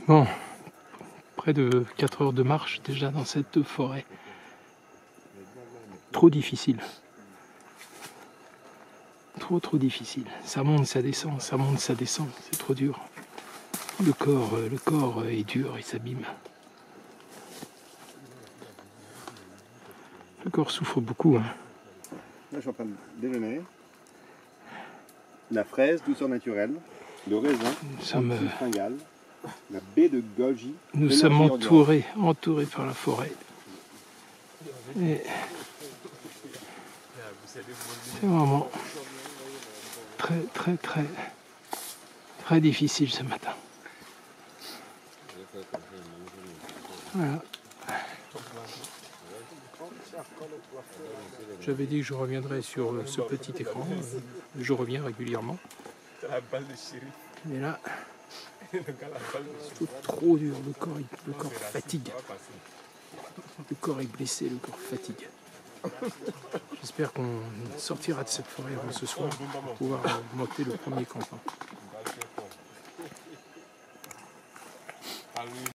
Bon, près de 4 heures de marche déjà dans cette forêt. Trop difficile. Trop difficile. Ça monte, ça descend, ça monte, ça descend. C'est trop dur. Le corps est dur, il s'abîme. Le corps souffre beaucoup. Hein. Là, je suis en train de déjeuner. La fraise, douceur naturelle. Le raisin, fringale. La baie de goji. Nous sommes entourés par la forêt. Et c'est vraiment très difficile ce matin. Voilà. J'avais dit que je reviendrais sur ce petit écran. Je reviens régulièrement. Mais là, c'est trop dur. Le corps fatigue. Le corps est blessé, le corps fatigue. J'espère qu'on sortira de cette forêt avant ce soir pour pouvoir monter le premier campement.